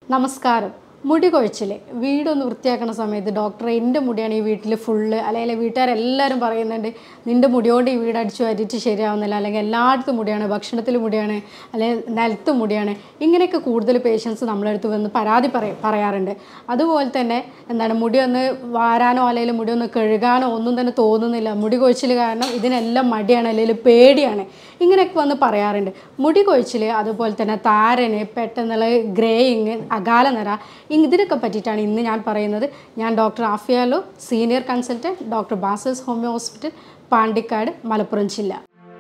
നമസ്കാരം. മുടി കൊഴിച്ചിൽ വീടൊന്ന് വൃത്തിയാക്കുന്ന സമയത്ത് ഡോക്ടറെ എൻ്റെ മുടിയാണ് ഈ വീട്ടിൽ ഫുള്ള്, അല്ലെങ്കിൽ വീട്ടുകാരെല്ലാവരും പറയുന്നുണ്ട് നിൻ്റെ മുടിയോട് ഈ വീട് അടിച്ചു വാരിയിട്ട് ശരിയാവുന്നില്ല, അല്ലെങ്കിൽ എല്ലായിടത്തും മുടിയാണ്, ഭക്ഷണത്തിൽ മുടിയാണ്, അല്ലെങ്കിൽ നിലത്ത് മുടിയാണ്. ഇങ്ങനെയൊക്കെ കൂടുതൽ പേഷ്യൻസ് നമ്മളെടുത്ത് വന്ന് പരാതി പറയാറുണ്ട്. അതുപോലെ തന്നെ മുടി ഒന്ന് വാരാനോ അല്ലെങ്കിൽ മുടി ഒന്ന് കഴുകാനോ ഒന്നും തന്നെ തോന്നുന്നില്ല, മുടി കൊഴിച്ചിൽ കാരണം ഇതിനെല്ലാം മടിയാണ് അല്ലെങ്കിൽ പേടിയാണ്, ഇങ്ങനെയൊക്കെ വന്ന് പറയാറുണ്ട്. മുടി കൊഴിച്ചിൽ, അതുപോലെ തന്നെ താരന്, പെട്ടെന്നുള്ള ഗ്രേയിങ്, അകാല നിര, ഇതിനൊക്കെ പറ്റിയിട്ടാണ് ഇന്ന് ഞാൻ പറയുന്നത്. ഞാൻ ഡോക്ടർ ആഫിയാലോ, senior consultant, doctor Basil's homeo hospital, Pandikkad, Malappuram ജില്ല.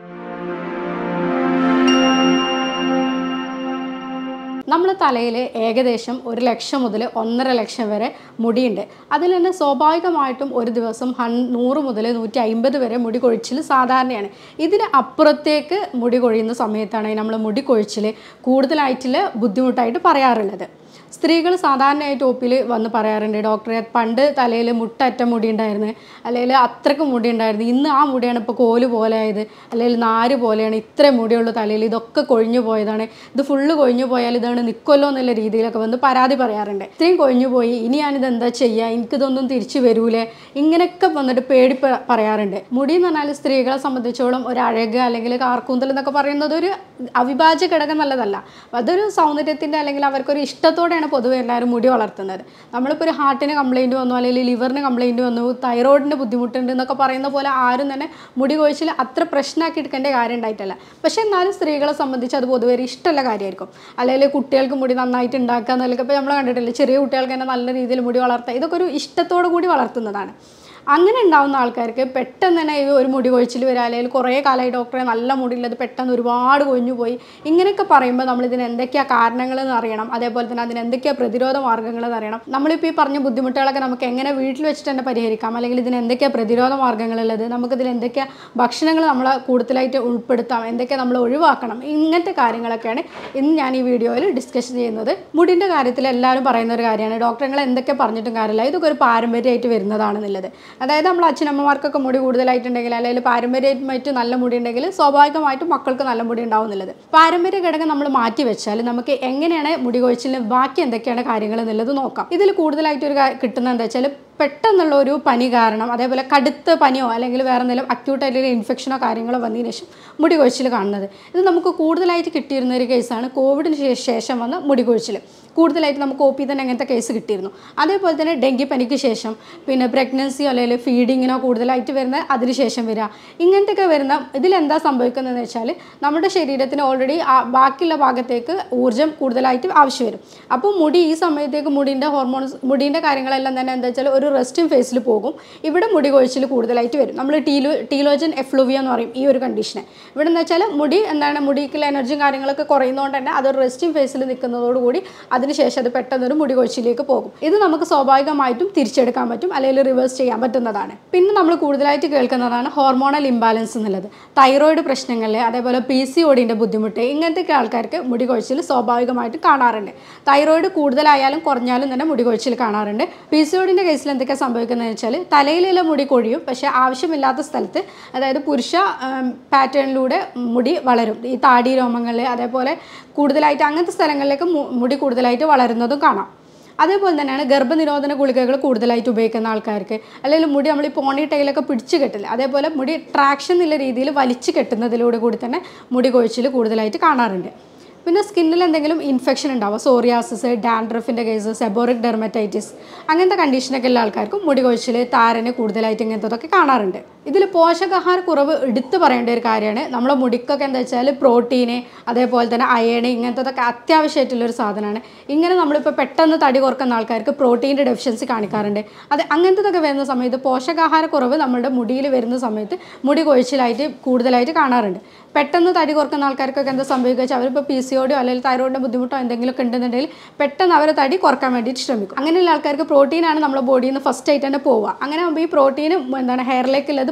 നമ്മളെ തലയിൽ ഏകദേശം 1 ലക്ഷം മുതൽ 1.5 ലക്ഷം വരെ മുടിയുണ്ട്. അതിൽ തന്നെ സ്വാഭാവികമായിട്ടും ഒരു ദിവസം 100 മുതൽ 150 വരെ മുടി കൊഴിച്ചിൽ സാധാരണയാണ്. ഇതിന് അപ്പുറത്തേക്ക് മുടി കൊഴിയുന്ന സമയത്താണ് നമ്മൾ മുടി കൊഴിച്ചിൽ കൂടുതലായിട്ടുള്ള ബുദ്ധിമുട്ടായിട്ട് പറയാറുള്ളത്. സ്ത്രീകൾ സാധാരണയായിട്ട് ഒപ്പിൽ വന്ന് പറയാറുണ്ട്, ഡോക്ടറെ പണ്ട് തലയിൽ മുട്ടറ്റ മുടി ഉണ്ടായിരുന്നു, അല്ലെങ്കിൽ അത്രയ്ക്ക് മുടി ഉണ്ടായിരുന്നു, ഇന്ന് ആ മുടിയാണ് ഇപ്പോൾ കോല് പോലെ ആയത്, അല്ലെങ്കിൽ നാര് പോലെയാണ്, ഇത്ര മുടിയുള്ള തലയിൽ, ഇതൊക്കെ കൊഴിഞ്ഞു പോയതാണ്, ഇത് ഫുള്ള് കൊഴിഞ്ഞു പോയാൽ ഇതാണ് നിൽക്കുമല്ലോ എന്നുള്ള രീതിയിലൊക്കെ വന്ന് പരാതി പറയാറുണ്ട്. ഇത്രയും കൊഴിഞ്ഞു പോയി, ഇനി ഞാനിത് എന്താ ചെയ്യുക, എനിക്കിതൊന്നും തിരിച്ചു വരൂലേ, ഇങ്ങനെയൊക്കെ വന്നിട്ട് പേടി പറയാറുണ്ട്. മുടി എന്ന് പറഞ്ഞാൽ സ്ത്രീകളെ സംബന്ധിച്ചോളം ഒരു അഴക് അല്ലെങ്കിൽ കാർക്കൂന്തൽ എന്നൊക്കെ പറയുന്നത് ഒരു അവിഭാജ്യ ഘടകം നല്ലതല്ല. അതൊരു സൗന്ദര്യത്തിൻ്റെ അല്ലെങ്കിൽ അവർക്കൊരു ഇഷ്ടത്തോടെ പൊതുവെ എല്ലാവരും മുടി വളർത്തുന്നത്. നമ്മളിപ്പോൾ ഒരു ഹാർട്ടിന് കംപ്ലയിൻറ്റ് വന്നു, അല്ലെങ്കിൽ ലിവറിന് കംപ്ലയിൻറ്റ് വന്നു, തൈറോയിഡിന് ബുദ്ധിമുട്ടുണ്ട് എന്നൊക്കെ പറയുന്ന പോലെ ആരും തന്നെ മുടി കൊഴിച്ചിൽ അത്ര പ്രശ്നമാക്കി എടുക്കേണ്ട കാര്യം ഉണ്ടായിട്ടല്ല. പക്ഷേ എന്നാലും സ്ത്രീകളെ സംബന്ധിച്ച് അത് പൊതുവെ ഒരു ഇഷ്ടമുള്ള കാര്യമായിരിക്കും. അല്ലെങ്കിൽ കുട്ടികൾക്ക് മുടി നന്നായിട്ട് ഉണ്ടാക്കുക എന്നൊക്കെ ഇപ്പോൾ നമ്മൾ കണ്ടിട്ടില്ല, ചെറിയ കുട്ടികൾക്ക് തന്നെ നല്ല രീതിയിൽ മുടി വളർത്തുക, ഇതൊക്കെ ഒരു ഇഷ്ടത്തോടു കൂടി വളർത്തുന്നതാണ്. അങ്ങനെ ഉണ്ടാകുന്ന ആൾക്കാർക്ക് പെട്ടെന്ന് തന്നെ ഒരു മുടി കൊഴിച്ചിൽ വരിക, അല്ലെങ്കിൽ കുറേ കാലമായി ഡോക്ടറെ നല്ല മുടിയുള്ളത് പെട്ടെന്ന് ഒരുപാട് കൊഴിഞ്ഞു പോയി, ഇങ്ങനെയൊക്കെ പറയുമ്പോൾ നമ്മളിതിന് എന്തൊക്കെയാണ് കാരണങ്ങളെന്ന് അറിയണം, അതേപോലെ തന്നെ അതിന് എന്തൊക്കെയാണ് പ്രതിരോധ മാർഗ്ഗങ്ങളെന്ന് അറിയണം. നമ്മളിപ്പോൾ ഈ പറഞ്ഞ ബുദ്ധിമുട്ടുകളൊക്കെ നമുക്ക് എങ്ങനെ വീട്ടിൽ വെച്ചിട്ട് തന്നെ പരിഹരിക്കാം, അല്ലെങ്കിൽ ഇതിന് എന്തൊക്കെയാണ് പ്രതിരോധ മാർഗ്ഗങ്ങളുള്ളത്, നമുക്കിതിൽ എന്തൊക്കെയാണ് ഭക്ഷണങ്ങൾ നമ്മൾ കൂടുതലായിട്ട് ഉൾപ്പെടുത്താം, എന്തൊക്കെയാണ് നമ്മൾ ഒഴിവാക്കണം, ഇങ്ങനത്തെ കാര്യങ്ങളൊക്കെയാണ് ഇന്ന് ഞാൻ ഈ വീഡിയോയിൽ ഡിസ്കസ് ചെയ്യുന്നത്. മുടിൻ്റെ കാര്യത്തിൽ എല്ലാവരും പറയുന്ന ഒരു കാര്യമാണ്, ഡോക്ടറുകൾ എന്തൊക്കെ പറഞ്ഞിട്ടും കാര്യമില്ല, ഇതൊക്കെ ഒരു പാരമ്പര്യമായിട്ട് വരുന്നതാണെന്നുള്ളത്. അതായത് നമ്മൾ അച്ഛനമ്മമാർക്കൊക്കെ മുടി കൂടുതലായിട്ടുണ്ടെങ്കിൽ, അല്ലെങ്കിൽ പാരമ്പര്യമായിട്ട് നല്ല മുടി ഉണ്ടെങ്കിൽ സ്വാഭാവികമായിട്ടും മക്കൾക്ക് നല്ല മുടി ഉണ്ടാവുന്നുള്ളത്. പാരമ്പര്യ ഘടകം നമ്മൾ മാറ്റി വെച്ചാൽ നമുക്ക് എങ്ങനെയാണ് മുടി കൊഴിച്ചിലിന് ബാക്കി എന്തൊക്കെയാണ് കാര്യങ്ങൾ എന്നുള്ളത് നോക്കാം. ഇതിൽ കൂടുതലായിട്ട് ഒരു കിട്ടുന്നത് എന്താ വെച്ചാൽ, പെട്ടെന്നുള്ള ഒരു പനി കാരണം, അതേപോലെ കടുത്ത പനിയോ അല്ലെങ്കിൽ വേറെ എന്തെങ്കിലും അക്യൂട്ടായിട്ടുള്ള ഇൻഫെക്ഷനോ കാര്യങ്ങളോ വന്നതിന് ശേഷം മുടി കൊഴിച്ചിൽ കാണുന്നത്. ഇത് നമുക്ക് കൂടുതലായിട്ട് കിട്ടിയിരുന്ന ഒരു കേസാണ് കോവിഡിന് ശേഷം വന്ന മുടി കൊഴിച്ചിൽ. കൂടുതലായിട്ട് നമുക്ക് ഒ പി തന്നെ അങ്ങനത്തെ കേസ് കിട്ടിയിരുന്നു. അതേപോലെ തന്നെ ഡെങ്കി പനിക്ക് ശേഷം, പിന്നെ പ്രഗ്നൻസിയോ അല്ലെങ്കിൽ ഫീഡിങ്ങിനോ കൂടുതലായിട്ട് വരുന്ന അതിന് ശേഷം വരിക, ഇങ്ങനത്തെയൊക്കെ വരുന്ന ഇതിലെന്താ സംഭവിക്കുന്നതെന്ന് വെച്ചാൽ നമ്മുടെ ശരീരത്തിന് ഓൾറെഡി ബാക്കിയുള്ള ഭാഗത്തേക്ക് ഊർജ്ജം കൂടുതലായിട്ട് ആവശ്യം വരും. അപ്പോൾ മുടി ഈ സമയത്തേക്ക് മുടിൻ്റെ ഹോർമോൺസ്, മുടിൻ്റെ കാര്യങ്ങളെല്ലാം തന്നെ എന്താ വെച്ചാൽ ഒരു റെസ്റ്റിംഗ് ഫേസിൽ പോകും. ഇവിടെ മുടി കൊഴിച്ചിൽ കൂടുതലായിട്ട് വരും. നമ്മൾ ടീലോജൻ എഫ്ലൂവിയ എന്ന് പറയും ഈ ഒരു കണ്ടീഷനെ. ഇവിടെ എന്ന് വെച്ചാൽ മുടി മുടിക്കുള്ള എനർജിയും കാര്യങ്ങളൊക്കെ കുറയുന്നതുകൊണ്ട് തന്നെ അതൊരു റെസ്റ്റിംഗ് ഫേസിൽ നിൽക്കുന്നതോടുകൂടി അതിനുശേഷം അത് പെട്ടെന്നൊരു മുടി കൊഴിച്ചിലേക്ക് പോകും. ഇത് നമുക്ക് സ്വാഭാവികമായിട്ടും തിരിച്ചെടുക്കാൻ പറ്റും, അല്ലെങ്കിൽ റിവേഴ്സ് ചെയ്യാൻ പറ്റുന്നതാണ്. പിന്നെ നമ്മൾ കൂടുതലായിട്ട് കേൾക്കുന്നതാണ് ഹോർമോണൽ ഇംബാലൻസ് എന്നുള്ളത്. തൈറോയിഡ് പ്രശ്നങ്ങൾ, അതേപോലെ PCODൻ്റെ ബുദ്ധിമുട്ട്, ഇങ്ങനത്തെയൊക്കെ ആൾക്കാർക്ക് മുടി കൊഴിച്ചിൽ സ്വാഭാവികമായിട്ട് കാണാറുണ്ട്. തൈറോയിഡ് കൂടുതലായാലും കുറഞ്ഞാലും തന്നെ മുടി കൊഴിച്ചിൽ കാണാറുണ്ട്. PCODൻ്റെ കേസിൽ എന്തൊക്കെയാണ് സംഭവിക്കുന്നതെന്ന് വെച്ചാൽ, തലയിലുള്ള മുടി കൊഴിയും, പക്ഷേ ആവശ്യമില്ലാത്ത സ്ഥലത്ത്, അതായത് പുരുഷ പാറ്റേണിലൂടെ മുടി വളരും. ഈ താടി രോമങ്ങൾ, അതേപോലെ കൂടുതലായിട്ട് അങ്ങനത്തെ സ്ഥലങ്ങളിലേക്ക് മുടി കൂടുതലായിട്ട് വളരുന്നതും കാണാം. അതേപോലെ തന്നെയാണ് ഗർഭനിരോധന ഗുളികകൾ കൂടുതലായിട്ട് ഉപയോഗിക്കുന്ന ആൾക്കാർക്ക്, അല്ലെങ്കിൽ മുടി നമ്മൾ ഈ പോണി ടൈലൊക്കെ പിടിച്ച് കെട്ടില്ല, അതേപോലെ മുടി ട്രാക്ഷൻ എന്നുള്ള രീതിയിൽ വലിച്ചു കെട്ടുന്നതിലൂടെ കൂടി തന്നെ മുടി കൊഴിച്ചിൽ കൂടുതലായിട്ട് കാണാറുണ്ട്. പിന്നെ സ്കിന്നിൽ എന്തെങ്കിലും ഇൻഫെക്ഷൻ ഉണ്ടാവുക, സോറിയാസിസ്, ഡാൻഡ്രഫിൻ്റെ കേസ്, സെബോറിക് ഡെർമറ്റൈറ്റിസ്, അങ്ങനത്തെ കണ്ടീഷനൊക്കെ ഉള്ള ആൾക്കാർക്കും മുടി കൊഴിച്ചിൽ, താരന് കൂടുതലായിട്ട് ഇങ്ങനത്തതൊക്കെ കാണാറുണ്ട്. ഇതിൽ പോഷകാഹാര കുറവ് എടുത്തു പറയേണ്ട ഒരു കാര്യമാണ്. നമ്മളെ മുടിക്കൊക്കെ എന്താ വെച്ചാൽ പ്രോട്ടീന്, അതേപോലെ തന്നെ അയൺ, ഇങ്ങനത്തതൊക്കെ അത്യാവശ്യമായിട്ടുള്ളൊരു സാധനമാണ്. ഇങ്ങനെ നമ്മളിപ്പോൾ പെട്ടെന്ന് തടി കുറക്കുന്ന ആൾക്കാർക്ക് പ്രോട്ടീൻ്റെ ഡെഫിഷ്യൻസി കാണിക്കാറുണ്ട്. അങ്ങനത്തതൊക്കെ വരുന്ന സമയത്ത് പോഷകാഹാര കുറവ് നമ്മുടെ മുടിയിൽ വരുന്ന സമയത്ത് മുടി കൊഴിച്ചിലായിട്ട് കൂടുതലായിട്ട് കാണാറുണ്ട്. പെട്ടെന്ന് തടി കുറക്കുന്ന ആൾക്കാർക്കൊക്കെ എന്താ സംഭവിക്കുക വെച്ചാൽ, അവരിപ്പോൾ PCOD അല്ലെങ്കിൽ തൈറോയിഡിൻ്റെ ബുദ്ധിമുട്ടോ എന്തെങ്കിലുമൊക്കെ ഉണ്ടെന്നുണ്ടെങ്കിൽ പെട്ടെന്ന് അവർ തടി കുറക്കാൻ വേണ്ടിയിട്ട് ശ്രമിക്കും. അങ്ങനെയുള്ള ആൾക്കാർക്ക് പ്രോട്ടീനാണ് നമ്മുടെ ബോഡിയിൽ നിന്ന് ഫസ്റ്റ് ആയിട്ട് തന്നെ പോവുക. അങ്ങനെ ആകുമ്പോൾ ഈ പ്രോട്ടീൻ ഹെയറിലേക്കുള്ളത്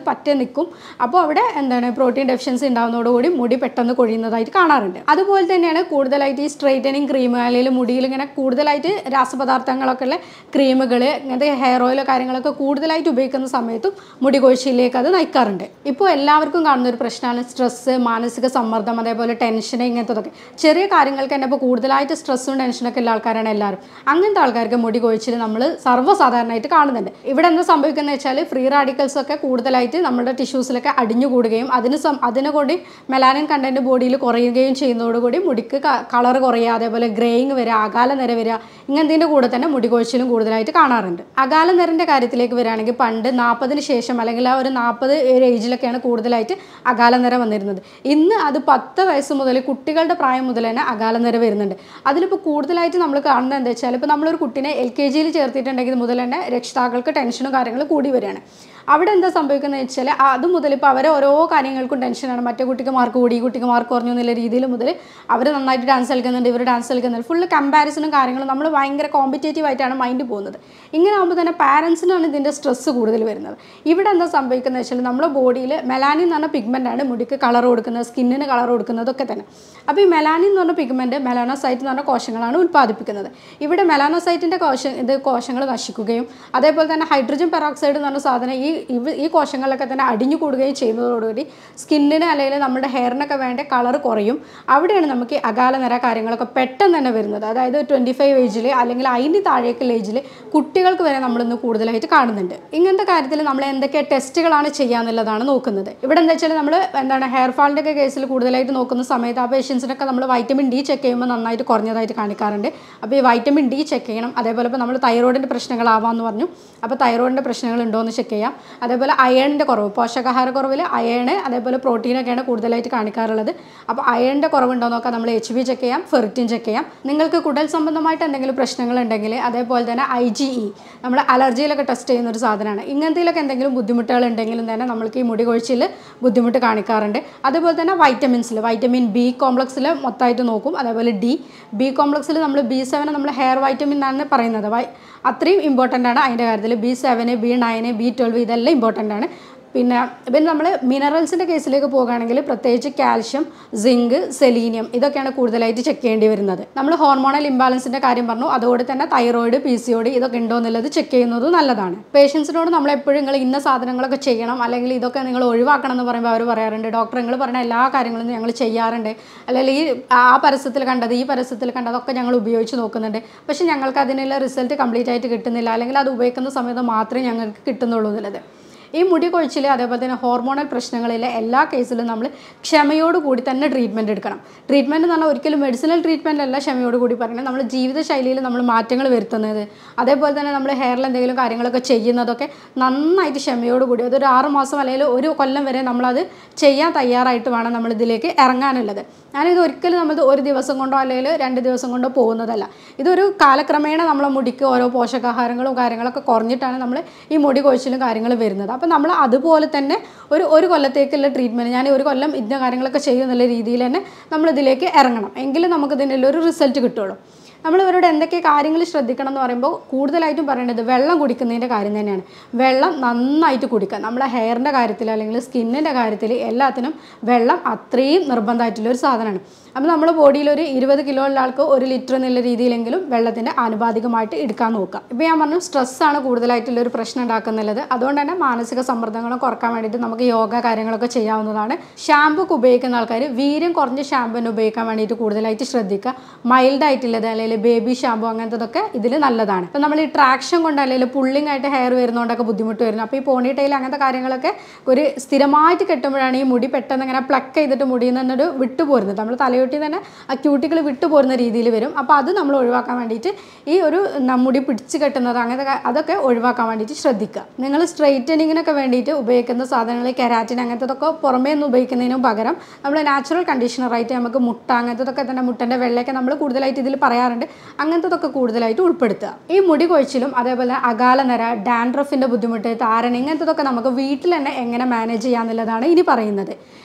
പറ്റേ നിൽക്കും. അപ്പോൾ അവിടെ എന്താണ് പ്രോട്ടീൻ ഡെഫിഷ്യൻസി ഉണ്ടാകുന്നതോടുകൂടി മുടി പെട്ടെന്ന് കൊഴിയുന്നതായിട്ട് കാണാറുണ്ട്. അതുപോലെ തന്നെയാണ് കൂടുതലായിട്ട് ഈ സ്ട്രെയിറ്റനിങ് ക്രീം അല്ലെങ്കിൽ മുടിയിൽ ഇങ്ങനെ കൂടുതലായിട്ട് രാസപദാർത്ഥങ്ങളൊക്കെ ഉള്ള ക്രീമുകൾ, ഇങ്ങനത്തെ ഹെയർ ഓയിലോ കാര്യങ്ങളൊക്കെ കൂടുതലായിട്ട് ഉപയോഗിക്കുന്ന സമയത്തും മുടി കൊഴിച്ചിലേക്ക് അത് നയിക്കാറുണ്ട്. ഇപ്പോൾ എല്ലാവർക്കും കാണുന്ന ഒരു പ്രശ്നമാണ് സ്ട്രെസ്സ്, മാനസിക സമ്മർദ്ദം, അതേപോലെ ടെൻഷൻ, ഇങ്ങനത്തതൊക്കെ. ചെറിയ കാര്യങ്ങൾക്ക് തന്നെ ഇപ്പോൾ കൂടുതലായിട്ട് സ്ട്രെസ്സും ടെൻഷനൊക്കെ ഉള്ള ആൾക്കാരാണ് എല്ലാവരും. അങ്ങനത്തെ ആൾക്കാർക്ക് മുടി കൊഴിച്ചിൽ നമ്മൾ സർവ്വസാധാരണമായിട്ട് കാണുന്നുണ്ട്. ഇവിടെ എന്താ സംഭവിക്കുന്നത് വെച്ചാൽ ഫ്രീ റാഡിക്കൽസ് ഒക്കെ കൂടുതലായിട്ട് നമ്മുടെ ടിഷ്യൂസിലൊക്കെ അടിഞ്ഞുകൂടുകയും അതിനെ കൊണ്ട് മെലാനിൻ കണ്ടന്റ് ബോഡിയിൽ കുറയുകയും ചെയ്യുന്നതോടുകൂടി മുടിക്ക് കളർ കുറയുക, അതേപോലെ ഗ്രേയിങ് വരിക, അകാല നിര വരിക, ഇങ്ങനത്തെ കൂടെ തന്നെ മുടി കൊഴിച്ചിലും കൂടുതലായിട്ട് കാണാറുണ്ട്. അകാല നിരൻ്റെ കാര്യത്തിലേക്ക് വരികയാണെങ്കിൽ പണ്ട് 40-ന് ശേഷം അല്ലെങ്കിൽ ആ ഒരു 40 ഏജിലൊക്കെയാണ് കൂടുതലായിട്ട് അകാല നിര വന്നിരുന്നത്. ഇന്ന് അത് 10 വയസ്സ് മുതൽ കുട്ടികളുടെ പ്രായം മുതൽ തന്നെ അകാല നിര വരുന്നുണ്ട്. അതിലിപ്പോൾ കൂടുതലായിട്ട് നമ്മൾ കാണുന്നത് എന്താ വെച്ചാൽ ഇപ്പോൾ നമ്മളൊരു കുട്ടീനെ LKGയിൽ ചേർത്തിട്ടുണ്ടെങ്കിൽ മുതൽ തന്നെ രക്ഷിതാക്കൾക്ക് ടെൻഷനും കാര്യങ്ങളും കൂടി വരികയാണ്. അവിടെ എന്താ സംഭവിക്കുന്നത് വെച്ചാൽ അത് മുതൽ ഇപ്പോൾ അവരെ ഓരോ കാര്യങ്ങൾക്കും ടെൻഷനാണ്. മറ്റേ കുട്ടിക്ക് മാർക്ക് കൂടി, ഈ കുട്ടിക്ക് മാർക്ക് കുറഞ്ഞു എന്നുള്ള രീതിയിൽ മുതൽ അവർ നന്നായിട്ട് ഡാൻസ് കളിക്കുന്നുണ്ട്, ഇവർ ഡാൻസ് കളിക്കുന്നുണ്ട്, ഫുള്ള് കമ്പാരിസണും കാര്യങ്ങളും, നമ്മൾ ഭയങ്കര കോമ്പറ്റേറ്റീവ് ആയിട്ടാണ് മൈൻഡ് പോകുന്നത്. ഇങ്ങനെ ആകുമ്പോൾ തന്നെ പാരൻസിനാണ് ഇതിൻ്റെ സ്ട്രെസ്സ് കൂടുതൽ വരുന്നത്. ഇവിടെ എന്താ സംഭവിക്കുന്നത് വെച്ചാൽ നമ്മുടെ ബോഡിയിൽ മെലാനിൻ എന്ന് പറഞ്ഞ പിഗ്മെൻ്റാണ് മുടിക്ക് കളർ കൊടുക്കുന്നത്, സ്കിന്നിന് കളർ കൊടുക്കുന്നതൊക്കെ തന്നെ. അപ്പോൾ ഈ മെലാനിൻ എന്ന് പറഞ്ഞ പിഗ്മെൻറ്റ് മെലാനോസൈറ്റ് എന്ന് പറഞ്ഞ കോശങ്ങളാണ് ഉൽപ്പാദിപ്പിക്കുന്നത്. ഇവിടെ മെലാനോസൈറ്റിൻ്റെ കോശങ്ങൾ നശിക്കുകയും അതേപോലെ തന്നെ ഹൈഡ്രജൻ പെറോക്സൈഡ് എന്ന് പറഞ്ഞ സാധനം ഈ കോശങ്ങളിലൊക്കെ തന്നെ അടിഞ്ഞു കൂടുകയും ചെയ്യുന്നതോടുകൂടി സ്കിന്നിന് അല്ലെങ്കിൽ നമ്മുടെ ഹെയറിനൊക്കെ വേണ്ട കളർ കുറയും. അവിടെയാണ് നമുക്ക് അകാല നിര കാര്യങ്ങളൊക്കെ പെട്ടെന്ന് തന്നെ വരുന്നത്. അതായത് 25 ഏജിൽ അല്ലെങ്കിൽ അതിൻ്റെ താഴേക്കുള്ള ഏജിൽ കുട്ടികൾക്ക് വരെ നമ്മളിന്ന് കൂടുതലായിട്ട് കാണുന്നുണ്ട്. ഇങ്ങനത്തെ കാര്യത്തിൽ നമ്മൾ എന്തൊക്കെ ടെസ്റ്റുകളാണ് ചെയ്യാന്നുള്ളതാണ് നോക്കുന്നത്. ഇവിടെ എന്താ വെച്ചാൽ നമ്മൾ ഹെയർ ഫാളിൻ്റെ ഒക്കെ കേസിൽ കൂടുതലായിട്ട് നോക്കുന്ന സമയത്ത് ആ പേഷ്യൻസിനൊക്കെ നമ്മൾ വൈറ്റമിൻ ഡി ചെക്ക് ചെയ്യുമ്പോൾ നന്നായിട്ട് കുറഞ്ഞതായിട്ട് കാണിക്കാറുണ്ട്. അപ്പോൾ ഈ വൈറ്റമിൻ ഡി ചെക്ക് ചെയ്യണം. അതേപോലെ ഇപ്പോൾ നമ്മൾ തൈറോയിഡിൻ്റെ പ്രശ്നങ്ങളാവാമെന്ന് പറഞ്ഞു, അപ്പോൾ തൈറോയിഡിൻ്റെ പ്രശ്നങ്ങൾ ഉണ്ടോ എന്ന് ചെക്ക് ചെയ്യാം. അതേപോലെ അയണിൻ്റെ കുറവ്, പോഷകാഹാരക്കുറവിൽ അയൺ അതേപോലെ പ്രോട്ടീനൊക്കെയാണ് കൂടുതലായിട്ട് കാണിക്കാറുള്ളത്. അപ്പോൾ അയണിൻ്റെ കുറവുണ്ടോ നോക്കാം. നമ്മൾ HB ചെക്ക് ചെയ്യാം, ഫെറിറ്റിൻ ചെക്ക് ചെയ്യാം. നിങ്ങൾക്ക് കുടൽ സംബന്ധമായിട്ട് എന്തെങ്കിലും പ്രശ്നങ്ങളുണ്ടെങ്കിൽ അതേപോലെ തന്നെ IgE നമ്മൾ അലർജിയിലൊക്കെ ടെസ്റ്റ് ചെയ്യുന്ന ഒരു സാധനമാണ്. ഇങ്ങനത്തേലൊക്കെ എന്തെങ്കിലും ബുദ്ധിമുട്ടുകൾ ഉണ്ടെങ്കിലും തന്നെ നമ്മൾക്ക് ഈ മുടി കൊഴിച്ചിൽ ബുദ്ധിമുട്ട് കാണിക്കാറുണ്ട്. അതുപോലെ തന്നെ വൈറ്റമിൻസിൽ വൈറ്റമിൻ B കോംപ്ലക്സിൽ മൊത്തമായിട്ട് നോക്കും. അതേപോലെ B കോംപ്ലക്സിൽ നമ്മൾ B7 നമ്മൾ ഹെയർ വൈറ്റമിൻ എന്നാണ് പറയുന്നത്. അത്രയും ഇമ്പോർട്ടൻ്റ് ആണ് അതിൻ്റെ കാര്യത്തിൽ. B7, B9, B12 ഇതെല്ലാം ഇമ്പോർട്ടൻ്റ് ആണ്. പിന്നെ നമ്മൾ മിനറൽസിൻ്റെ കേസിലേക്ക് പോകുകയാണെങ്കിൽ പ്രത്യേകിച്ച് കാൽഷ്യം, സിങ്ക്, സെലീനിയം ഇതൊക്കെയാണ് കൂടുതലായിട്ട് ചെക്ക് ചെയ്യേണ്ടി വരുന്നത്. നമ്മൾ ഹോർമോണൽ ഇംബാലൻസിൻ്റെ കാര്യം പറഞ്ഞു, അതുകൊണ്ട് തന്നെ തൈറോയിഡ്, PCOD ഇതൊക്കെ ഉണ്ടോ എന്നുള്ളത് ചെക്ക് ചെയ്യുന്നത് നല്ലതാണ്. പേഷ്യൻസിനോട് നമ്മളെപ്പോഴും നിങ്ങൾ ഇന്ന സാധനങ്ങളൊക്കെ ചെയ്യണം അല്ലെങ്കിൽ ഇതൊക്കെ നിങ്ങൾ ഒഴിവാക്കണം എന്ന് പറയുമ്പോൾ അവർ പറയാറുണ്ട്, ഡോക്ടർ നിങ്ങൾ പറഞ്ഞ എല്ലാ കാര്യങ്ങളും ഞങ്ങൾ ചെയ്യാറുണ്ട്, അല്ലെങ്കിൽ ആ പരസ്യത്തിൽ കണ്ടത് ഈ പരസ്യത്തിൽ കണ്ടതൊക്കെ ഞങ്ങൾ ഉപയോഗിച്ച് നോക്കുന്നുണ്ട്, പക്ഷേ ഞങ്ങൾക്ക് അതിനുള്ള റിസൾട്ട് കംപ്ലീറ്റ് ആയിട്ട് കിട്ടുന്നില്ല, അല്ലെങ്കിൽ അത് ഉപയോഗിക്കുന്ന സമയത്ത് മാത്രമേ ഞങ്ങൾക്ക് കിട്ടുന്നുള്ളൂ എന്നുള്ളത്. ഈ മുടി കൊഴിച്ചിൽ അതേപോലെ തന്നെ ഹോർമോണൽ പ്രശ്നങ്ങളിലെ എല്ലാ കേസിലും നമ്മൾ ക്ഷമയോട് കൂടി തന്നെ ട്രീറ്റ്മെൻറ്റ് എടുക്കണം. ട്രീറ്റ്മെൻറ്റ് എന്ന് പറഞ്ഞാൽ ഒരിക്കലും മെഡിസിനൽ ട്രീറ്റ്മെൻറ്റ് അല്ല ക്ഷമയോട് കൂടി പറയുന്നത്. നമ്മൾ ജീവിതശൈലിയിൽ നമ്മൾ മാറ്റങ്ങൾ വരുത്തുന്നത്, അതേപോലെ തന്നെ നമ്മൾ ഹെയറിൽ എന്തെങ്കിലും കാര്യങ്ങളൊക്കെ ചെയ്യുന്നതൊക്കെ നന്നായിട്ട് ക്ഷമയോട് കൂടി അതൊരു 6 മാസം അല്ലെങ്കിൽ 1 കൊല്ലം വരെ നമ്മളത് ചെയ്യാൻ തയ്യാറായിട്ട് വേണം നമ്മളിതിലേക്ക് ഇറങ്ങാനുള്ളത്. ഞാനിത് ഒരിക്കലും നമ്മൾ ഒരു ദിവസം കൊണ്ടോ അല്ലെങ്കിൽ 2 ദിവസം കൊണ്ടോ പോകുന്നതല്ല. ഇതൊരു കാലക്രമേണ നമ്മളെ മുടിക്ക് ഓരോ പോഷകാഹാരങ്ങളും കാര്യങ്ങളൊക്കെ കുറഞ്ഞിട്ടാണ് നമ്മൾ ഈ മുടി കൊഴിച്ചിലും കാര്യങ്ങൾ വരുന്നത്. അപ്പോൾ നമ്മൾ അതുപോലെ തന്നെ ഒരു കൊല്ലത്തേക്കുള്ള ട്രീറ്റ്മെൻറ്റ്, ഞാൻ 1 കൊല്ലം ഇന്ന കാര്യങ്ങളൊക്കെ ചെയ്യുന്നുള്ള രീതിയിൽ തന്നെ നമ്മളിതിലേക്ക് ഇറങ്ങണം. എങ്കിലും നമുക്കിതിനുള്ള ഒരു റിസൾട്ട് കിട്ടുള്ളൂ. നമ്മളിവരോട് എന്തൊക്കെ കാര്യങ്ങൾ ശ്രദ്ധിക്കണം എന്ന് പറയുമ്പോൾ കൂടുതലായിട്ടും പറയേണ്ടത് വെള്ളം കുടിക്കുന്നതിൻ്റെ കാര്യം തന്നെയാണ്. വെള്ളം നന്നായിട്ട് കുടിക്കുക. നമ്മുടെ ഹെയറിൻ്റെ കാര്യത്തിൽ അല്ലെങ്കിൽ സ്കിന്നിൻ്റെ കാര്യത്തിൽ എല്ലാത്തിനും വെള്ളം അത്രയും നിർബന്ധമായിട്ടുള്ളൊരു സാധനമാണ്. അപ്പോൾ നമ്മുടെ ബോഡിയിൽ ഒരു 20 കിലോ ഉള്ള ആൾക്ക് 1 ലിറ്റർ എന്നുള്ള രീതിയിലെങ്കിലും വെള്ളത്തിൻ്റെ ആനുപാതികമായിട്ട് എടുക്കാൻ നോക്കുക. ഇപ്പോൾ ഞാൻ പറഞ്ഞു സ്ട്രെസ്സാണ് കൂടുതലായിട്ടുള്ളൊരു പ്രശ്നം ഉണ്ടാക്കുന്നുള്ളത്. അതുകൊണ്ട് തന്നെ മാനസിക സമ്മർദ്ദങ്ങളും കുറക്കാൻ വേണ്ടിയിട്ട് നമുക്ക് യോഗ കാര്യങ്ങളൊക്കെ ചെയ്യാവുന്നതാണ്. ഷാമ്പു ഒക്കെ ഉപയോഗിക്കുന്ന ആൾക്കാർ വീര്യം കുറഞ്ഞ ഷാമ്പുവിന് ഉപയോഗിക്കാൻ വേണ്ടിയിട്ട് കൂടുതലായിട്ട് ശ്രദ്ധിക്കുക. മൈൽഡായിട്ടുള്ളത് അല്ലെങ്കിൽ ബേബി ഷാമ്പു അങ്ങനത്തതൊക്കെ ഇതിൽ നല്ലതാണ്. അപ്പോൾ നമ്മൾ ഈ ട്രാക്ഷൻ കൊണ്ട് അല്ലെങ്കിൽ പുള്ളിങ് ആയിട്ട് ഹെയർ വരുന്നതുകൊണ്ടൊക്കെ ബുദ്ധിമുട്ട് വരുന്നു. അപ്പോൾ ഈ പോണി ടൈൽ അങ്ങനത്തെ കാര്യങ്ങളൊക്കെ ഒരു സ്ഥിരമായിട്ട് കെട്ടുമ്പോഴാണ് ഈ മുടി പെട്ടെന്ന് ഇങ്ങനെ പ്ലക്ക് ചെയ്തിട്ട് മുടിയിൽ നിന്നൊരു വിട്ടുപോരുന്നത്. നമ്മൾ തലയോട്ടി തന്നെ ആ ക്യൂട്ടിക്കിൾ വിട്ടുപോരുന്ന രീതിയിൽ വരും. അപ്പോൾ അത് നമ്മൾ ഒഴിവാക്കാൻ വേണ്ടിയിട്ട് ഈ ഒരു മുടി പിടിച്ച് കെട്ടുന്നത് അങ്ങനത്തെ അതൊക്കെ ഒഴിവാക്കാൻ വേണ്ടിയിട്ട് ശ്രദ്ധിക്കുക. നിങ്ങൾ സ്ട്രെയിറ്റനിങ്ങിനൊക്കെ വേണ്ടിയിട്ട് ഉപയോഗിക്കുന്ന സാധനങ്ങൾ കെരാറ്റിൻ അങ്ങനത്തതൊക്കെ പുറമേ നിന്ന് ഉപയോഗിക്കുന്നതിനും പകരം നമ്മൾ നാച്ചുറൽ കണ്ടീഷണറായിട്ട് നമുക്ക് മുട്ട അങ്ങനത്തതൊക്കെ തന്നെ മുട്ടൻ്റെ വെള്ളയൊക്കെ നമ്മൾ കൂടുതലായിട്ട് ഇതിൽ പറയാറുണ്ട്. അങ്ങനത്തതൊക്കെ കൂടുതലായിട്ട് ഉൾപ്പെടുത്തുക. ഈ മുടി കൊഴിച്ചിലും അതേപോലെ അകാല നിര, ഡാൻഡ്രഫിൻ്റെ ബുദ്ധിമുട്ട്, താരൻ ഇങ്ങനത്തതൊക്കെ നമുക്ക് വീട്ടിൽ തന്നെ എങ്ങനെ മാനേജ് ചെയ്യാമെന്നുള്ളതാണ് ഇനി പറയുന്നത്.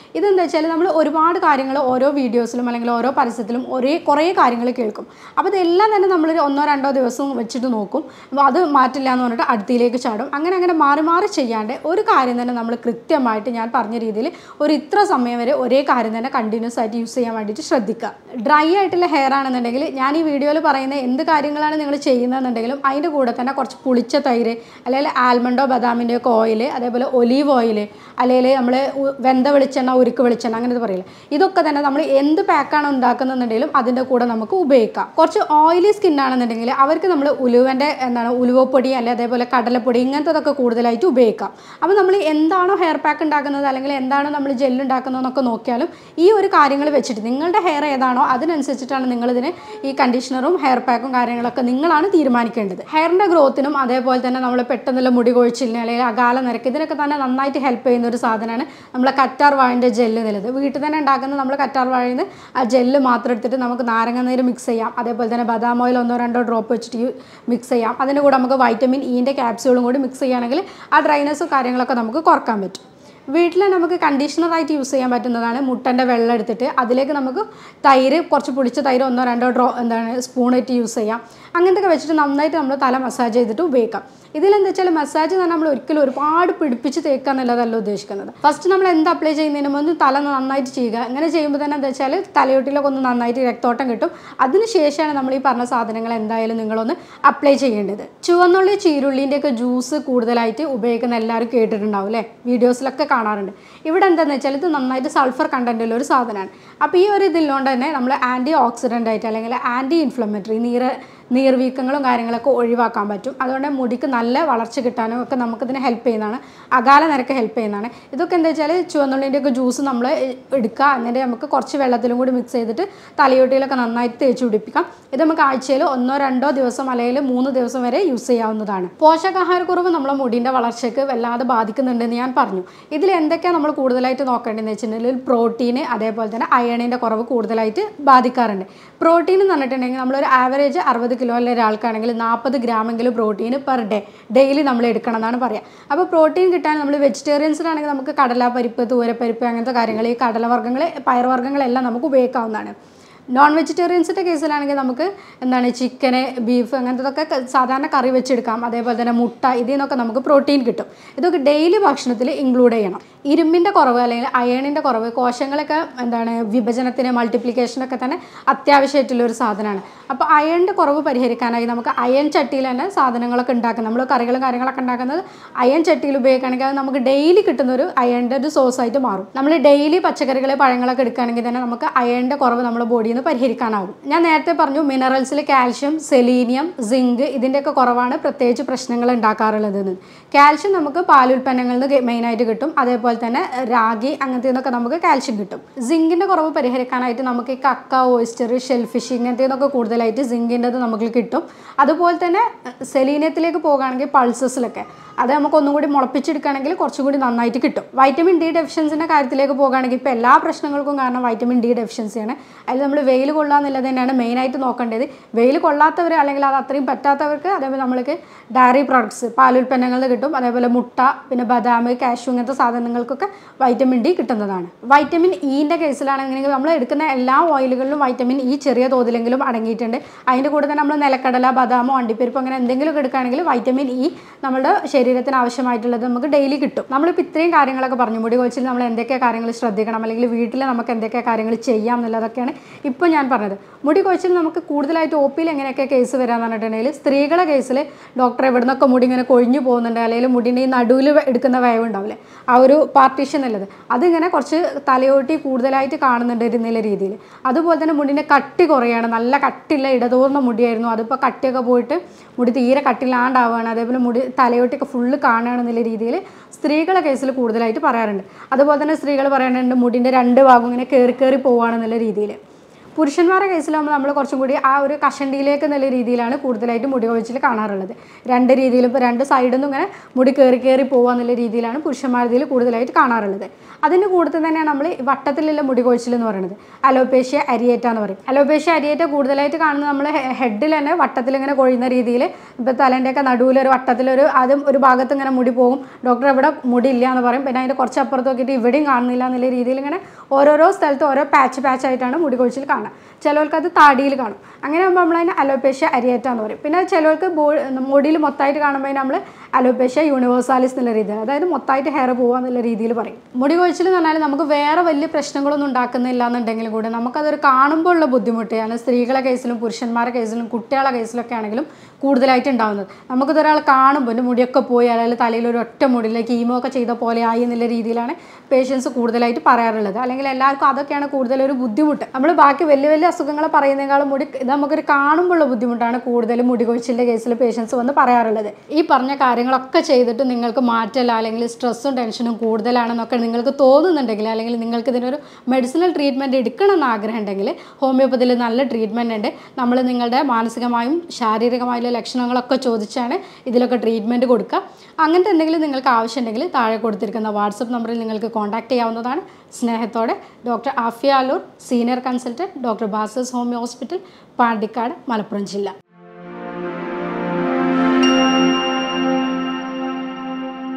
ഇതെന്താ വെച്ചാൽ നമ്മൾ ഒരുപാട് കാര്യങ്ങൾ ഓരോ വീഡിയോസിലും അല്ലെങ്കിൽ ഓരോ പരസ്യത്തിലും കുറേ കാര്യങ്ങൾ കേൾക്കും. അപ്പോൾ ഇതെല്ലാം തന്നെ നമ്മൾ 1-2 ദിവസം വെച്ചിട്ട് നോക്കും. അപ്പോൾ അത് മാറ്റില്ല എന്ന് പറഞ്ഞിട്ട് അടുത്തിലേക്ക് ചാടും. അങ്ങനെ മാറി മാറി ചെയ്യാണ്ട് ഒരു കാര്യം തന്നെ നമ്മൾ കൃത്യമായിട്ട് ഞാൻ പറഞ്ഞ രീതിയിൽ ഒരു ഇത്ര സമയം വരെ ഒരേ കാര്യം തന്നെ കണ്ടിന്യൂസ് ആയിട്ട് യൂസ് ചെയ്യാൻ വേണ്ടിയിട്ട് ശ്രദ്ധിക്കുക. ഡ്രൈ ആയിട്ടുള്ള ഹെയർ ആണെന്നുണ്ടെങ്കിൽ ഞാൻ ഈ വീഡിയോയിൽ പറയുന്ന എന്ത് കാര്യങ്ങളാണ് നിങ്ങൾ ചെയ്യുന്നതെന്നുണ്ടെങ്കിലും അതിൻ്റെ കൂടെ തന്നെ കുറച്ച് പുളിച്ച തൈര്, അല്ലെങ്കിൽ ആൽമണ്ടോ ബദാമിൻ്റെ ഒക്കെ ഓയിൽ, അതേപോലെ ഒലീവ് ഓയിൽ, അല്ലെങ്കിൽ നമ്മൾ വെന്ത വെളിച്ചെണ്ണ, ഉരുക്ക് വെളിച്ചെണ്ണ, അങ്ങനെ പറയില്ല, ഇതൊക്കെ തന്നെ നമ്മൾ എന്ത് പാക്കാണ് ഉണ്ടാക്കുന്നുണ്ടെങ്കിലും അതിൻ്റെ കൂടെ നമുക്ക് ഉപയോഗിക്കാം. കുറച്ച് ഓയിലി സ്കിൻ ആണെന്നുണ്ടെങ്കിൽ അവർക്ക് നമ്മൾ ഉലുവപ്പൊടി അല്ലെങ്കിൽ അതേപോലെ കടലപ്പൊടി ഇങ്ങനത്തതൊക്കെ കൂടുതലായിട്ട് ഉപയോഗിക്കാം. അപ്പോൾ നമ്മൾ എന്താണോ ഹെയർ പാക്ക് ഉണ്ടാക്കുന്നത് അല്ലെങ്കിൽ എന്താണോ നമ്മൾ ജെല്ല് ഉണ്ടാക്കുന്നതെന്നൊക്കെ നോക്കിയാലും ഈ ഒരു കാര്യങ്ങൾ വെച്ചിട്ട് നിങ്ങളുടെ ഹെയർ ഏതാണോ അതിനനുസരിച്ചിട്ടാണ് നിങ്ങളിതിന് ഈ കണ്ടീഷണറും ഹെയർ പാക്കും കാര്യങ്ങളൊക്കെ നിങ്ങളാണ് തീരുമാനിക്കേണ്ടത്. ഹെയറിൻ്റെ ഗ്രോത്തിനും അതേപോലെ തന്നെ നമ്മൾ പെട്ടെന്നുള്ള മുടി കൊഴിച്ചിലിന് അല്ലെങ്കിൽ അകാല നിരക്ക് ഇതിനൊക്കെ തന്നെ നന്നായിട്ട് ഹെൽപ്പ് ചെയ്യുന്ന ഒരു സാധനമാണ് നമ്മളെ കറ്റാർ വാഴൻ്റെ ജെല്ല് എന്നുള്ളത്. വീട്ടിൽ തന്നെ ഉണ്ടാക്കുന്ന നമ്മൾ കറ്റാർ വാഴയിൽ നിന്ന് ആ ജെല്ല് മാത്രം എടുത്തിട്ട് നമുക്ക് നാരങ്ങ നീര് മിക്സ് ചെയ്യാം, അതേപോലെ തന്നെ ബദാം ഓയിൽ 1-2 ഡ്രോപ്പ് വെച്ചിട്ട് മിക്സ് ചെയ്യാം. അതിൻ്റെ കൂടെ നമുക്ക് വൈറ്റമിൻ ഇൻ്റെ ക്യാപ്സ്യൂളും കൂടി മിക്സ് ചെയ്യുകയാണെങ്കിൽ ആ ഡ്രൈനസ്സും കാര്യങ്ങളൊക്കെ നമുക്ക് കുറക്കാൻ പറ്റും. വീട്ടിൽ നമുക്ക് കണ്ടീഷണറായിട്ട് യൂസ് ചെയ്യാൻ പറ്റുന്നതാണ് മുട്ടൻ്റെ വെള്ളം എടുത്തിട്ട് അതിലേക്ക് നമുക്ക് തൈര്, കുറച്ച് പുളിച്ച തൈര് 1-2 സ്പൂൺ ഇട്ട് യൂസ് ചെയ്യാം. അങ്ങനത്തെയൊക്കെ വെച്ചിട്ട് നന്നായിട്ട് നമ്മൾ തല മസാജ് ചെയ്തിട്ട് ഉപയോഗിക്കാം. ഇതിലെന്താ വെച്ചാൽ മസാജ് തന്നെ നമ്മൾ ഒരിക്കലും ഒരുപാട് പിടിപ്പിച്ച് തേക്കുക എന്നുള്ളതല്ല ഉദ്ദേശിക്കുന്നത്. ഫസ്റ്റ് നമ്മൾ എന്ത് അപ്ലൈ ചെയ്യുന്നതിന് മുമ്പ് തല നന്നായിട്ട് ചെയ്യുക. അങ്ങനെ ചെയ്യുമ്പോൾ തന്നെ എന്താ വെച്ചാൽ തലയോട്ടിലൊക്കെ ഒന്ന് നന്നായിട്ട് രക്തോട്ടം കിട്ടും. അതിനുശേഷമാണ് നമ്മൾ ഈ പറഞ്ഞ സാധനങ്ങൾ എന്തായാലും നിങ്ങളൊന്ന് അപ്ലൈ ചെയ്യേണ്ടത്. ചുവന്നുള്ളി, ചീരുള്ളിൻ്റെയൊക്കെ ജ്യൂസ് കൂടുതലായിട്ട് ഉപയോഗിക്കുന്ന എല്ലാവരും കേട്ടിട്ടുണ്ടാവും അല്ലേ, വീഡിയോസിലൊക്കെ കാണാറുണ്ട്. ഇവിടെ എന്താണെന്ന് വെച്ചാൽ ഇത് നന്നായിട്ട് സൾഫർ കണ്ടൻറ്റുള്ള ഒരു സാധനമാണ്. അപ്പോൾ ഈ ഒരു ഇതിലുകൊണ്ട് തന്നെ നമ്മൾ ആൻറ്റി ഓക്സിഡൻ്റ് ആയിട്ട് അല്ലെങ്കിൽ ആൻറ്റി ഇൻഫ്ലമേറ്ററി നീർവീക്കങ്ങളും കാര്യങ്ങളൊക്കെ ഒഴിവാക്കാൻ പറ്റും. അതുകൊണ്ട് മുടിക്ക് നല്ല വളർച്ച കിട്ടാനും ഒക്കെ നമുക്കിതിനെ ഹെൽപ്പ് ചെയ്യുന്നതാണ്. അകാല നിരക്ക് ഹെൽപ്പ് ചെയ്യുന്നതാണ്. ഇതൊക്കെ എന്താ വെച്ചാൽ ചുവന്നുള്ളിൻ്റെയൊക്കെ ജ്യൂസ് നമ്മൾ എടുക്കുക, എന്നിട്ട് നമുക്ക് കുറച്ച് വെള്ളത്തിലും കൂടി മിക്സ് ചെയ്തിട്ട് തലയോട്ടിയിലൊക്കെ നന്നായിട്ട് തേച്ച് പിടിപ്പിക്കാം. ഇത് നമുക്ക് ആഴ്ചയിൽ 1-2 ദിവസം അല്ലെങ്കിൽ 3 ദിവസം വരെ യൂസ് ചെയ്യാവുന്നതാണ്. പോഷകാഹാരക്കുറവ് നമ്മളെ മുടിൻ്റെ വളർച്ചയ്ക്ക് വല്ലാതെ ബാധിക്കുന്നുണ്ടെന്ന് ഞാൻ പറഞ്ഞു. ഇതിൽ എന്തൊക്കെയാണ് നമ്മൾ കൂടുതലായിട്ട് നോക്കേണ്ടതെന്ന് വെച്ചിട്ടുണ്ടെങ്കിൽ പ്രോട്ടീന്, അതേപോലെ തന്നെ അയണിൻ്റെ കുറവ് കൂടുതലായിട്ട് ബാധിക്കാറുണ്ട്. പ്രോട്ടീൻ എന്ന് പറഞ്ഞിട്ടുണ്ടെങ്കിൽ നമ്മളൊരു ആവറേജ് 60 കിലോയിലെ ഒരാൾക്കാണെങ്കിൽ 40 ഗ്രാമെങ്കിലും പ്രോട്ടീൻ പെർ ഡെയിലി നമ്മൾ എടുക്കണം എന്നാണ് പറയുക. അപ്പോൾ പ്രോട്ടീൻ കിട്ടാൻ നമ്മൾ വെജിറ്റേറിയൻസിനാണെങ്കിൽ നമുക്ക് കടലപ്പരിപ്പ്, തൂരപ്പരിപ്പ് അങ്ങനത്തെ കാര്യങ്ങൾ, ഈ കടലവർഗ്ഗങ്ങൾ, പയറുവർഗ്ഗങ്ങളെല്ലാം നമുക്ക് ഉപയോഗിക്കാവുന്നതാണ്. നോൺ വെജിറ്റേറിയൻസിൻ്റെ കേസിലാണെങ്കിൽ നമുക്ക് ചിക്കന്, ബീഫ് അങ്ങനത്തതൊക്കെ സാധാരണ കറി വെച്ചെടുക്കാം. അതേപോലെ തന്നെ മുട്ട, ഇതിൽ നിന്നൊക്കെ നമുക്ക് പ്രോട്ടീൻ കിട്ടും. ഇതൊക്കെ ഡെയിലി ഭക്ഷണത്തിൽ ഇൻക്ലൂഡ് ചെയ്യണം. ഇരുമ്പിൻ്റെ കുറവ് അല്ലെങ്കിൽ അയണിൻ്റെ കുറവ് കോശങ്ങളൊക്കെ വിഭജനത്തിന്, മൾട്ടിപ്ലിക്കേഷനൊക്കെ തന്നെ അത്യാവശ്യമായിട്ടുള്ളൊരു സാധനമാണ്. അപ്പോൾ അയണിൻ്റെ കുറവ് പരിഹരിക്കാനായി നമുക്ക് അയൺ ചട്ടിയിൽ തന്നെ സാധനങ്ങളൊക്കെ ഉണ്ടാക്കാം. നമ്മൾ കറികളും കാര്യങ്ങളൊക്കെ ഉണ്ടാക്കുന്നത് അയൺ ചട്ടിയിൽ ഉപയോഗിക്കുകയാണെങ്കിൽ അത് നമുക്ക് ഡെയിലി കിട്ടുന്നൊരു അയണിൻ്റെ ഒരു സോഴ്സായിട്ട് മാറും. നമ്മൾ ഡെയിലി പച്ചക്കറികൾ, പഴങ്ങളൊക്കെ എടുക്കുകയാണെങ്കിൽ തന്നെ നമുക്ക് അയണിൻ്റെ കുറവ് നമ്മുടെ ബോഡിയിൽ നിന്ന് പരിഹരിക്കാനാവും. ഞാൻ നേരത്തെ പറഞ്ഞു മിനറൽസിൽ കാൽഷ്യം, സെലീനിയം, സിങ്ക് ഇതിൻ്റെയൊക്കെ കുറവാണ് പ്രത്യേകിച്ച് പ്രശ്നങ്ങൾ ഉണ്ടാക്കാറുള്ളതെന്ന്. കാൽഷ്യം നമുക്ക് പാലുൽപ്പന്നങ്ങളിൽ നിന്ന് മെയിനായിട്ട് കിട്ടും. അതേപോലെ തന്നെ രാഗി അങ്ങനത്തെ നിന്നൊക്കെ നമുക്ക് കാൽഷ്യം കിട്ടും. സിങ്കിൻ്റെ കുറവ് പരിഹരിക്കാനായിട്ട് നമുക്ക് ഈ കക്ക, ഓയിസ്റ്റർ, ഷെൽഫിഷ് ഇങ്ങനത്തെ നിന്നൊക്കെ കൂടുതലായിട്ട് സിങ്കിൻ്റെത് നമുക്ക് കിട്ടും. അതുപോലെ തന്നെ സെലീനിയത്തിലേക്ക് പോകുകയാണെങ്കിൽ പൾസസിലൊക്കെ അത് നമുക്ക് ഒന്നും കൂടി മുളപ്പിച്ചെടുക്കുകയാണെങ്കിൽ കുറച്ചും കൂടി നന്നായിട്ട് കിട്ടും. വൈറ്റമിൻ ഡി ഡെഫിഷ്യൻസിൻ്റെ കാര്യത്തിലേക്ക് പോകുകയാണെങ്കിൽ ഇപ്പോൾ എല്ലാ പ്രശ്നങ്ങൾക്കും കാരണം വൈറ്റമിൻ ഡി ഡെഫിഷ്യൻസിയാണ്. അതിൽ നമ്മൾ വെയിൽ കൊള്ളുക എന്നുള്ളത് തന്നെയാണ് മെയിനായിട്ട് നോക്കേണ്ടത്. വെയിൽ കൊള്ളാത്തവർ അല്ലെങ്കിൽ അത് അത്രയും പറ്റാത്തവർക്ക് അതേപോലെ നമ്മൾക്ക് ഡയറി പ്രോഡക്ട്സ്, പാലുൽപ്പന്നങ്ങളിൽ കിട്ടും. അതേപോലെ മുട്ട, പിന്നെ ബദാം, കാഷ്യൂ ഇങ്ങനത്തെ സാധനങ്ങൾക്കൊക്കെ വൈറ്റമിൻ ഡി കിട്ടുന്നതാണ്. വൈറ്റമിൻ ഇൻ്റെ കേസിലാണെങ്കിൽ നമ്മൾ എടുക്കുന്ന എല്ലാ ഓയിലുകളിലും വൈറ്റമിൻ ഇ ചെറിയ തോതിലെങ്കിലും അടങ്ങിയിട്ടുണ്ട്. അതിൻ്റെ കൂടെ തന്നെ നമ്മൾ നിലക്കടല, ബദാമോ, അണ്ടിപ്പരിപ്പ് അങ്ങനെ എന്തെങ്കിലുമൊക്കെ എടുക്കുകയാണെങ്കിൽ വൈറ്റമിൻ ഇ നമ്മുടെ ശരീരത്തിന് ആവശ്യമായിട്ടുള്ളത് നമുക്ക് ഡെയിലി കിട്ടും. നമ്മളിപ്പോൾ ഇത്രയും കാര്യങ്ങളൊക്കെ പറഞ്ഞു. മുടി കൊഴിച്ചിൽ നമ്മൾ എന്തൊക്കെ കാര്യങ്ങൾ ശ്രദ്ധിക്കണം, അല്ലെങ്കിൽ വീട്ടിൽ നമുക്ക് എന്തൊക്കെ കാര്യങ്ങൾ ചെയ്യാം എന്നുള്ളതൊക്കെയാണ് ഇപ്പോൾ ഞാൻ പറഞ്ഞത്. മുടി കൊഴിച്ചിൽ നമുക്ക് കൂടുതലായിട്ട് ഒ പിയിൽ എങ്ങനെയൊക്കെ കേസ് വരാമെന്ന് പറഞ്ഞിട്ടുണ്ടെങ്കിൽ സ്ത്രീകളുടെ കേസിൽ ഡോക്ടർ എവിടെ നിന്നൊക്കെ മുടി ഇങ്ങനെ കൊഴിഞ്ഞു പോകുന്നുണ്ട്, അല്ലെങ്കിൽ മുടിൻ്റെ ഈ നടുവിൽ എടുക്കുന്ന വയവ് ഉണ്ടാവില്ലേ, ആ ഒരു പാർട്ടീഷൻ ഉള്ളത് അതിങ്ങനെ കുറച്ച് തലയോട്ടി കൂടുതലായിട്ട് കാണുന്നുണ്ട് എന്നുള്ള രീതിയിൽ. അതുപോലെ തന്നെ മുടിൻ്റെ കട്ടി കുറയാണ്. നല്ല കട്ടിയുള്ള ഇടതൂർന്ന മുടിയായിരുന്നു, അതിപ്പോൾ കട്ടിയൊക്കെ പോയിട്ട് മുടി തീരെ കട്ടില്ലാണ്ടാവുകയാണ്. അതേപോലെ മുടി തലയോട്ടിയൊക്കെ ഫുള്ള് കാണുകയാണെന്നുള്ള രീതിയിൽ സ്ത്രീകളുടെ കേസിൽ കൂടുതലായിട്ട് പറയാറുണ്ട്. അതുപോലെ തന്നെ സ്ത്രീകൾ പറയാറുണ്ട് മുടിൻ്റെ 2 ഭാഗം ഇങ്ങനെ കയറി പോവുകയാണെന്നുള്ള രീതിയിൽ. പുരുഷന്മാരുടെ കേസിലാകുമ്പോൾ നമ്മൾ കുറച്ചും കൂടി ആ ഒരു കഷണ്ടിയിലേക്ക് എന്നുള്ള രീതിയിലാണ് കൂടുതലായിട്ട് മുടി കൊഴിച്ചിൽ കാണാറുള്ളത്. രണ്ട് രീതിയിലും ഇപ്പോൾ രണ്ട് സൈഡിൽ നിന്നും ഇങ്ങനെ മുടി കയറി പോകുക എന്നുള്ള രീതിയിലാണ് പുരുഷന്മാരുടെ കൂടുതലായിട്ട് കാണാറുള്ളത്. അതിൻ്റെ കൂടുതൽ തന്നെയാണ് നമ്മൾ വട്ടത്തിലുള്ള മുടി കൊഴിച്ചിൽ എന്ന് പറയുന്നത്. അലോപേഷ്യ അരിയേറ്റ എന്ന് പറയും. അലോപേഷ്യ അരിയേറ്റ കൂടുതലായിട്ട് കാണുന്നത് നമ്മൾ ഹെഡിൽ തന്നെ വട്ടത്തിൽ ഇങ്ങനെ കൊഴിയുന്ന രീതിയിൽ, ഇപ്പോൾ തലേൻ്റെയൊക്കെ നടുവിലൊരു വട്ടത്തിലൊരു ആദ്യം ഒരു ഭാഗത്ത് ഇങ്ങനെ മുടി പോകും, ഡോക്ടർ ഇവിടെ മുടി ഇല്ല എന്ന് പറയും, പിന്നെ അതിൻ്റെ കുറച്ച് അപ്പുറത്ത് നോക്കിയിട്ട് ഇവിടെയും കാണുന്നില്ല എന്നുള്ള രീതിയിൽ ഇങ്ങനെ ഓരോരോ സ്ഥലത്ത് ഓരോ പാച്ച് ആയിട്ടാണ് മുടി കൊഴിച്ചിൽ കാണുക. ചിലർക്ക് അത് താടിയിൽ കാണും. അങ്ങനെ ആകുമ്പോൾ നമ്മളതിന് അലോപേഷ്യ അരിയേറ്റ എന്ന് പറയും. പിന്നെ ചിലർക്ക് മുടിയിൽ മൊത്തമായിട്ട് കാണുമ്പോൾ നമ്മൾ അലോപേഷ്യ യൂണിവേഴ്സാലിസ് എന്നുള്ള രീതിയിൽ, അതായത് മൊത്തമായിട്ട് ഹെയർ പോകുക എന്നുള്ള രീതിയിൽ പറയും. മുടി കൊഴിച്ചിൽ എന്ന് പറഞ്ഞാൽ നമുക്ക് വേറെ വലിയ പ്രശ്നങ്ങളൊന്നും ഉണ്ടാക്കുന്നില്ല എന്നുണ്ടെങ്കിൽ കൂടെ നമുക്കതൊരു കാണുമ്പോൾ ഉള്ള ബുദ്ധിമുട്ടാണ് സ്ത്രീകളുടെ കേസിലും പുരുഷന്മാരുടെ കേസിലും കുട്ടികളുടെ കേസിലൊക്കെ ആണെങ്കിലും കൂടുതലായിട്ട് ഉണ്ടാകുന്നത്. നമുക്കിതൊരാൾ കാണുമ്പോൾ എൻ്റെ മുടിയൊക്കെ പോയി, അല്ലെങ്കിൽ തലയിൽ ഒരു ഒറ്റ മുടിയിലേക്ക് കീമോ ഒക്കെ ചെയ്ത പോലെ ആയി എന്നുള്ള രീതിയിലാണ് പേഷ്യൻസ് കൂടുതലായിട്ട് പറയാറുള്ളത്. അല്ലെങ്കിൽ എല്ലാവർക്കും അതൊക്കെയാണ് കൂടുതലൊരു ബുദ്ധിമുട്ട്. നമ്മൾ ബാക്കി വലിയ വലിയ അസുഖങ്ങൾ പറയുന്നതിനേക്കാളും ഇത് നമുക്കൊരു കാണുമ്പോഴുള്ള ബുദ്ധിമുട്ടാണ് കൂടുതലും മുടി കൊഴിച്ചിലിൻ്റെ കേസിൽ പേഷ്യൻസ് വന്ന് പറയാറുള്ളത്. ഈ പറഞ്ഞ കാര്യങ്ങളൊക്കെ ചെയ്തിട്ട് നിങ്ങൾക്ക് മാറ്റല്ല, അല്ലെങ്കിൽ സ്ട്രെസ്സും ടെൻഷനും കൂടുതലാണെന്നൊക്കെ നിങ്ങൾക്ക് തോന്നുന്നുണ്ടെങ്കിൽ, അല്ലെങ്കിൽ നിങ്ങൾക്ക് ഇതിനൊരു മെഡിസിനൽ ട്രീറ്റ്മെൻറ്റ് എടുക്കണമെന്ന് ആഗ്രഹം ഉണ്ടെങ്കിൽ ഹോമിയോപ്പതിയിൽ നല്ല ട്രീറ്റ്മെൻറ്റ് ഉണ്ട്. നമ്മൾ നിങ്ങളുടെ മാനസികമായും ശാരീരികമായുള്ള ലക്ഷണങ്ങളൊക്കെ ചോദിച്ചാണ് ഇതിലൊക്കെ ട്രീറ്റ്മെൻറ്റ് കൊടുക്കുക. അങ്ങനത്തെ എന്തെങ്കിലും നിങ്ങൾക്ക് ആവശ്യമുണ്ടെങ്കിൽ താഴെ കൊടുത്തിരിക്കുന്ന വാട്സപ്പ് നമ്പറിൽ നിങ്ങൾക്ക് കോൺടാക്റ്റ് ചെയ്യാവുന്നതാണ്. സ്നേഹത്തോടെ doctor Afiya Aloor, senior consultant, doctor Basil's homeo hospital, Pandikkad, Malappuram ജില്ല.